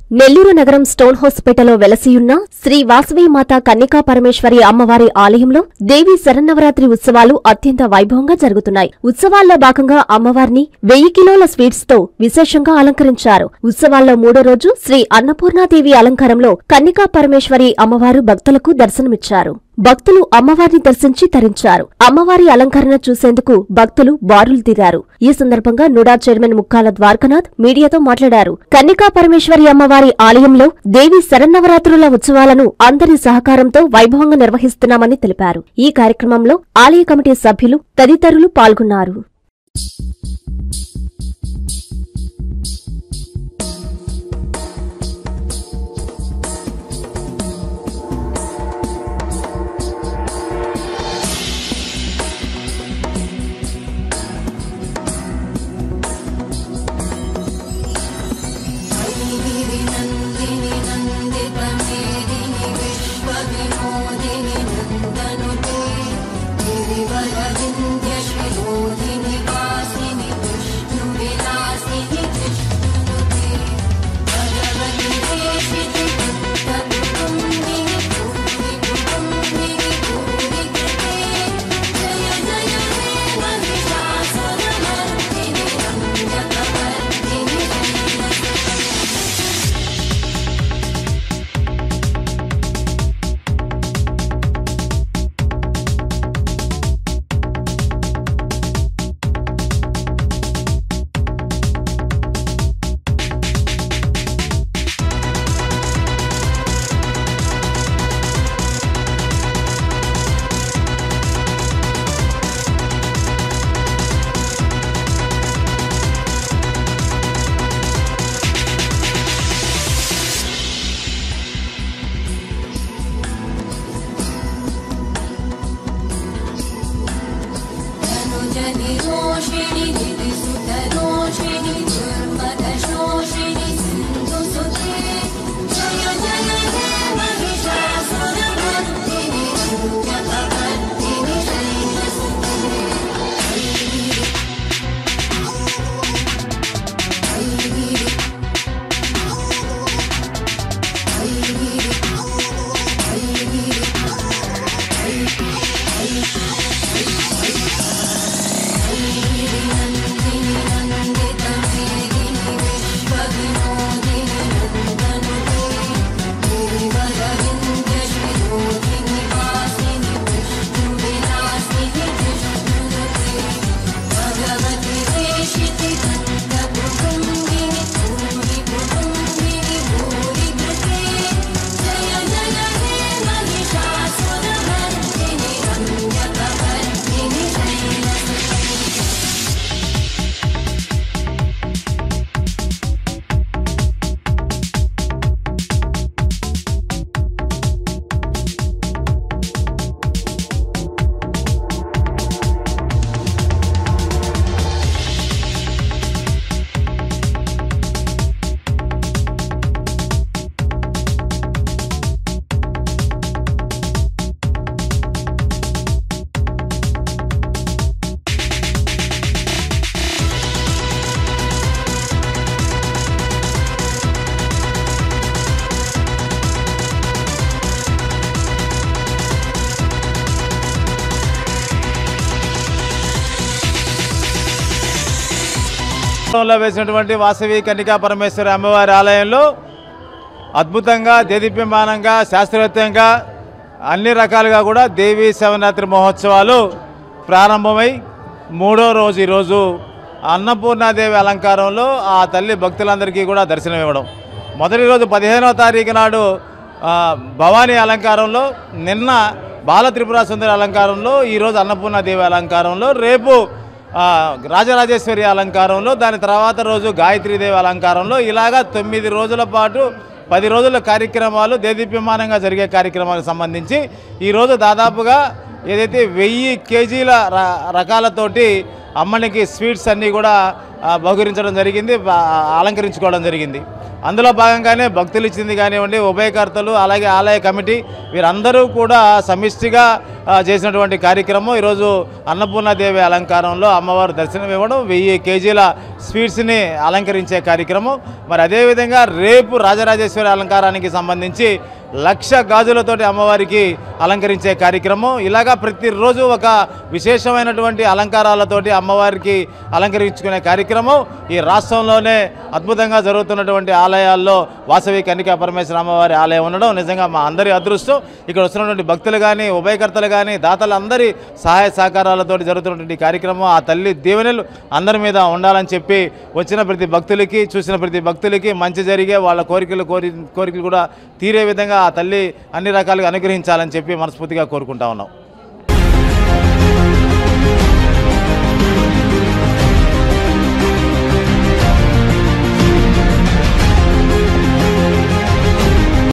నెల్లూరు నగరం స్టోన్ హాస్పిటల్లో వెలసియున్న శ్రీ వాసవీమాత కన్నికా పరమేశ్వరి అమ్మవారి ఆలయంలో దేవీ శరన్నవరాత్రి ఉత్సవాలు అత్యంత వైభవంగా జరుగుతున్నాయి. ఉత్సవాల్లో భాగంగా అమ్మవారిని 1000 కిలోల స్వీట్స్ తో విశేషంగా అలంకరించారు. ఉత్సవాల్లో మూడో రోజు శ్రీ అన్నపూర్ణాదేవి అలంకారంలో కన్నికా పరమేశ్వరి అమ్మవారు భక్తులకు దర్శనమిచ్చారు. భక్తులు అమ్మవారిని దర్శించి తరించారు. అమ్మవారి అలంకరణ చూసేందుకు భక్తులు బారులు తీరారు. ఈ సందర్భంగా నుడా చైర్మన్ ముక్కాల ద్వారకనాథ్ మీడియాతో మాట్లాడారు. కన్నికా పరమేశ్వరి అమ్మవారి ఆలయంలో దేవి శరన్నవరాత్రుల ఉత్సవాలను అందరి సహకారంతో వైభవంగా నిర్వహిస్తున్నామని తెలిపారు. ఈ కార్యక్రమంలో ఆలయ కమిటీ సభ్యులు తదితరులు పాల్గొన్నారు. వేసినటువంటి వాసవి కన్నికా పరమేశ్వరి అమ్మవారి ఆలయంలో అద్భుతంగా దేదీప్యమానంగా శాస్త్రోక్తంగా అన్ని రకాలుగా కూడా దేవీ శరన్నవరాత్రి మహోత్సవాలు ప్రారంభమై మూడో రోజు ఈరోజు అన్నపూర్ణాదేవి అలంకారంలో ఆ తల్లి భక్తులందరికీ కూడా దర్శనం ఇవ్వడం. మొదటి రోజు 15వ తారీఖు నాడు భవానీ అలంకారంలో, నిన్న బాల త్రిపుర సుందరి అలంకారంలో, ఈరోజు అన్నపూర్ణాదేవి అలంకారంలో, రేపు రాజరాజేశ్వరి అలంకారంలో, దాని తర్వాత రోజు గాయత్రీదేవి అలంకారంలో, ఇలాగా 9 రోజుల పాటు 10 రోజుల కార్యక్రమాలు దేదీప్యమానంగా జరిగే కార్యక్రమాలకు సంబంధించి ఈరోజు దాదాపుగా ఏదైతే 1000 కేజీల రకాలతోటి అమ్మనికి స్వీట్స్ అన్నీ కూడా బహుకరించడం జరిగింది, అలంకరించుకోవడం జరిగింది. అందులో భాగంగానే భక్తులు ఇచ్చింది కానివ్వండి, ఉభయకర్తలు అలాగే ఆలయ కమిటీ వీరందరూ కూడా సమిష్టిగా చేసినటువంటి కార్యక్రమం ఈరోజు అన్నపూర్ణాదేవి అలంకారంలో అమ్మవారు దర్శనం ఇవ్వడం, 1000 కేజీల స్వీట్స్ని అలంకరించే కార్యక్రమం. మరి అదేవిధంగా రేపు రాజరాజేశ్వరి అలంకారానికి సంబంధించి 1,00,000 గాజులతోటి అమ్మవారికి అలంకరించే కార్యక్రమం. ఇలాగా ప్రతిరోజు ఒక విశేషమైనటువంటి అలంకారాలతోటి అమ్మవారికి అలంకరించుకునే కార్యక్రమం ఈ రాష్ట్రంలోనే అద్భుతంగా జరుగుతున్నటువంటి ఆలయాల్లో వాసవి కన్నికా పరమేశ్వరి అమ్మవారి ఆలయం ఉండడం నిజంగా మా అందరి అదృష్టం. ఇక్కడ వస్తున్నటువంటి భక్తులు కానీ, ఉభయకర్తలు కానీ, దాతలు అందరి సహాయ సహకారాలతో జరుగుతున్నటువంటి కార్యక్రమం ఆ తల్లి దీవెనలు అందరి మీద ఉండాలని చెప్పి వచ్చిన ప్రతి భక్తులకి, చూసిన ప్రతి భక్తులకి మంచి జరిగే వాళ్ళ కోరికలు కూడా తీరే విధంగా ఆ తల్లి అన్ని రకాలుగా అనుగ్రహించాలని చెప్పి మనస్ఫూర్తిగా కోరుకుంటా ఉన్నాం.